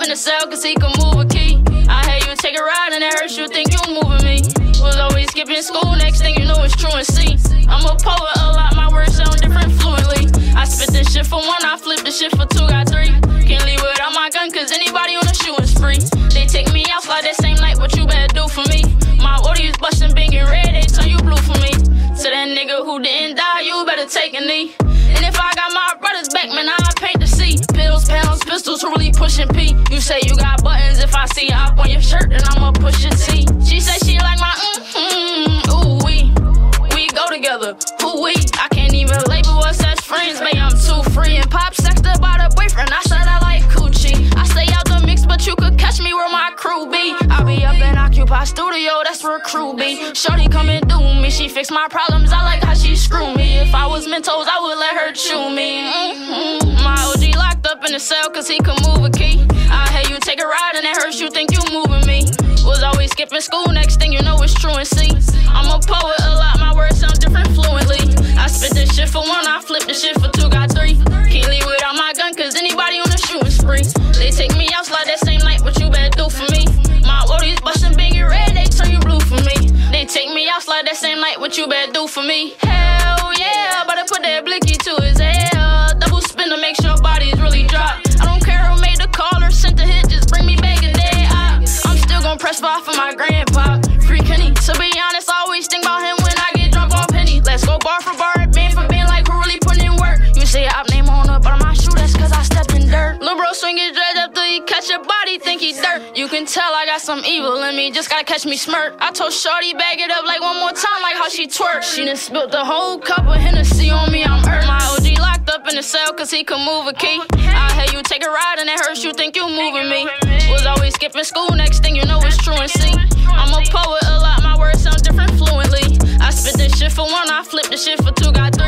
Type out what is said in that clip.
in the cell cause he could move a key. I had you take a ride and it hurts you think you moving me. Was always skipping school, next thing you know it's truancy. I'm a poet, a lot, my words sound different fluently. I spit this shit for one, I flip this shit for two, got three. Can't leave without my gun cause anybody on the shooting spree. They take me out like that same night, what you better do for me? My audience bustin' big and red, they turn you blue for me. To that nigga who didn't die, you better take a knee. And if I got my brothers back, man, I paint the sea. Pills, pounds, pistols, who really pushing P. You say you got buttons, if I see you up on your shirt, then I'ma push your T. She say she like my ooh we go together, who we? I can't even label us as friends, babe, I'm too free. And pop sexed about a boyfriend, I said I like coochie. I stay out the mix, but you could catch me where my crew be. I be up in Occupy Studio, that's where crew be. Shorty come and do me, she fix my problems, I like how she screw me. If I was Mentos, I would let her chew me. My OG locked up in the cell cause he could move a key. I had you take a ride and it hurts you think you moving me. Was always skipping school, next thing you know it's truancy. I'm a poet, a lot, my words sound different fluently. I spit this shit for one, I flip this shit for two, got three. Can't leave without my gun cause anybody on the shooting spree. They take me out like that same night, what you better do for me? My audience bustin' big and red, they turn you blue for me. They take me out like that same night, what you better do for me? Hell yeah, better put that blicky to his hell. Double spin to make sure bodies really drop. I don't care who made the call or sent the hit, just bring me back a day. I'm still gon' press bar for my grandpa. Free Kenny, to be honest, I always think about him when I get drunk on penny. Let's go bar for bar, band for band, like who really putting in work. You say I name on up, but on my shoe, that's cause I stepped in dirt. Lil' bro swing his dreads up till he catch your body, think he dirt. You can tell I got some evil in me, just gotta catch me smirk. I told Shorty bag it up like one more time, like how she twerk. She done spilled the whole cup of Hennessy on me, I'm hurt. My OG locked up in the cell cause he could move a key. I had you take a ride and it hurts you think you moving me. Was always skipping school, next thing you know it's truancy. I'm a poet, a lot, my words sound different fluently. I spit this shit for one, I flip this shit for two, got